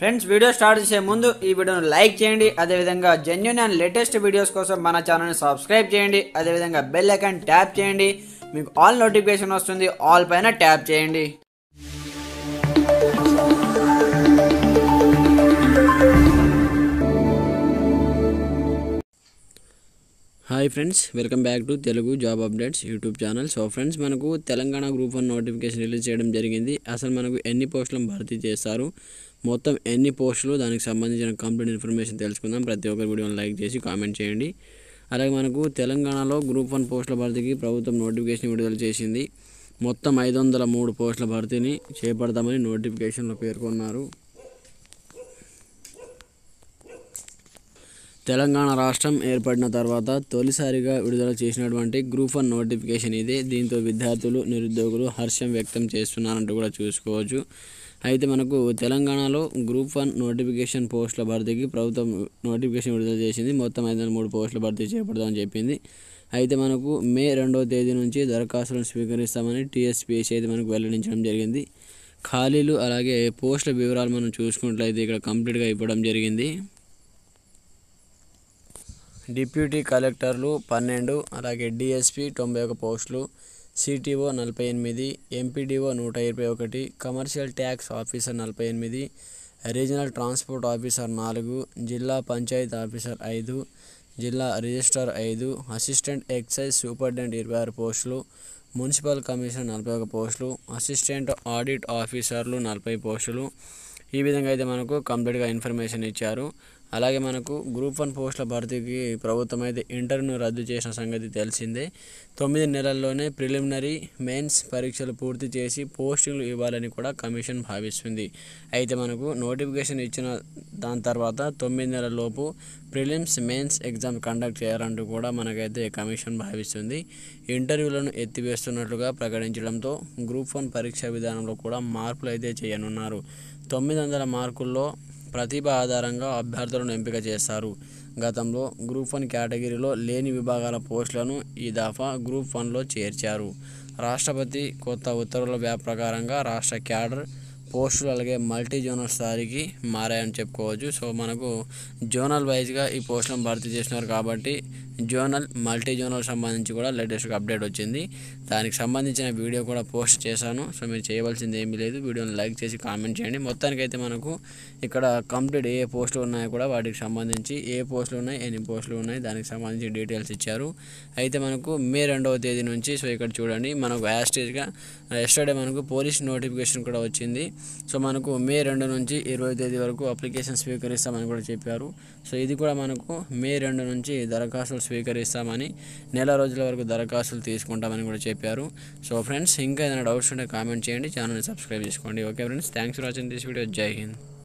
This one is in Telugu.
ఫ్రెండ్స్, వీడియో స్టార్ట్ చేసే ముందు ఈ వీడియోను లైక్ చేయండి. అదేవిధంగా జెన్యూన్ అండ్ లేటెస్ట్ వీడియోస్ కోసం మన ఛానల్ని సబ్స్క్రైబ్ చేయండి. అదేవిధంగా బెల్ ఐకాన్ ట్యాప్ చేయండి. మీకు ఆల్ నోటిఫికేషన్ వస్తుంది. ఆల్ పైన ట్యాప్ చేయండి. Hi friends, welcome back to Telugu job updates YouTube channel. So friends, మనకు తెలంగాణ Group-1 నోటిఫికేషన్ రిలీజ్ చేయడం జరిగింది. అసలు మనకు ఎన్ని పోస్టులను భర్తీ చేస్తారు, మొత్తం ఎన్ని పోస్టులు, దానికి సంబంధించిన కంప్లీట్ ఇన్ఫర్మేషన్ తెలుసుకుందాం. ప్రతి ఒక్కరు వీడియోని లైక్ చేసి కామెంట్ చేయండి. అలాగే మనకు తెలంగాణలో Group-1 పోస్టుల భర్తీకి ప్రభుత్వం నోటిఫికేషన్ విడుదల చేసింది. మొత్తం 503 పోస్టుల భర్తీని చేపడతామని నోటిఫికేషన్లో పేర్కొన్నారు. తెలంగాణ రాష్ట్రం ఏర్పడిన తర్వాత తొలిసారిగా విడుదల చేసినటువంటి Group-1 నోటిఫికేషన్ ఇదే. దీంతో విద్యార్థులు, నిరుద్యోగులు హర్షం వ్యక్తం చేస్తున్నారంటూ కూడా చూసుకోవచ్చు. అయితే మనకు తెలంగాణలో Group-1 నోటిఫికేషన్ పోస్టుల భర్తీకి ప్రభుత్వం నోటిఫికేషన్ విడుదల చేసింది. మొత్తం 503 పోస్టుల భర్తీ చేపడతామని చెప్పింది. అయితే మనకు మే 2వ తేదీ నుంచి దరఖాస్తులను స్వీకరిస్తామని టీఎస్పీఎస్సీ అయితే మనకు వెల్లడించడం జరిగింది. ఖాళీలు అలాగే పోస్టుల వివరాలు మనం చూసుకున్నట్లయితే ఇక్కడ కంప్లీట్గా ఇవ్వడం జరిగింది. డిప్యూటీ కలెక్టర్లు 12, అలాగే డిఎస్పీ 91 పోస్టులు, CTO 48, MPDO 121, commercial tax officer 48, regional transport officer 4, జిల్లా పంచాయత్ ఆఫీసర్ 5, జిల్లా రిజిస్ట్రార్ 5, అసిస్టెంట్ ఎక్సైజ్ సూపరింటెండెంట్ 26 పోస్టులు, మున్సిపల్ కమిషనర్ 41 పోస్టులు, అసిస్టెంట్ ఆడిట్ ఆఫీసర్లు 40 పోస్టులు. ఈ విధంగా అయితే మనకు కంప్లీట్గా ఇన్ఫర్మేషన్ ఇచ్చారు. అలాగే మనకు Group-1 పోస్టుల భర్తీకి ప్రభుత్వం అయితే ఇంటర్వ్యూను రద్దు చేసిన సంగతి తెలిసిందే. 9 నెలల్లోనే ప్రిలిమినరీ, మెయిన్స్ పరీక్షలు పూర్తి చేసి పోస్టింగ్లు ఇవ్వాలని కూడా కమిషన్ భావిస్తుంది. అయితే మనకు నోటిఫికేషన్ ఇచ్చిన దాని తర్వాత 9 నెలల లోపు ప్రిలిమ్స్, మెయిన్స్ ఎగ్జామ్ కండక్ట్ చేయాలంటూ కూడా మనకైతే కమిషన్ భావిస్తుంది. ఇంటర్వ్యూలను ఎత్తివేస్తున్నట్లుగా ప్రకటించడంతో Group-1 పరీక్షా విధానంలో కూడా మార్పులు అయితే చేయనున్నారు. 900 మార్కుల్లో ప్రతిభ ఆధారంగా అభ్యర్థులను ఎంపిక చేస్తారు. గతంలో Group-1 కేటగిరీలో లేని విభాగాల పోస్టులను ఈ దఫా Group-1లో చేర్చారు. రాష్ట్రపతి కొత్త ఉత్తర్వుల ప్రకారంగా రాష్ట్ర క్యాడర్ పోస్టులు అలాగే మల్టీ జోనల్ స్థాయికి మారాయని చెప్పుకోవచ్చు. సో మనకు జోనల్ వైజ్గా ఈ పోస్టులను భర్తీ చేస్తున్నారు కాబట్టి జోనల్, మల్టీ జోనల్ సంబంధించి కూడా లేటెస్ట్గా అప్డేట్ వచ్చింది. దానికి సంబంధించిన వీడియో కూడా పోస్ట్ చేశాను. సో మీరు చేయవలసింది ఏమీ లేదు, వీడియోని లైక్ చేసి కామెంట్ చేయండి. మొత్తానికైతే మనకు ఇక్కడ కంప్లీట్ ఏ పోస్టులు ఉన్నాయో కూడా వాటికి సంబంధించి ఏ పోస్టులు ఉన్నాయి, ఎన్ని పోస్టులు ఉన్నాయి, దానికి సంబంధించి డీటెయిల్స్ ఇచ్చారు. అయితే మనకు మే 2వ తేదీ నుంచి, సో ఇక్కడ చూడండి మనకు యాస్టేజ్గా ఎస్టర్డే మనకు పోలీస్ నోటిఫికేషన్ కూడా వచ్చింది. సో మనకు మే 2 నుంచి 20 తేదీ వరకు అప్లికేషన్ స్వీకరిస్తామని కూడా చెప్పారు. సో ఇది కూడా మనకు మే 2 నుంచి దరఖాస్తులు స్వీకరిస్తామని, నెల రోజుల వరకు దరఖాస్తులు తీసుకుంటామని కూడా చెప్పారు. సో ఫ్రెండ్స్, ఇంకా ఏదైనా డౌట్స్ ఉంటే కామెంట్ చేయండి, ఛానల్ని సబ్స్క్రైబ్ చేసుకోండి. Okay friends, thanks for watching this video. జై హింద్.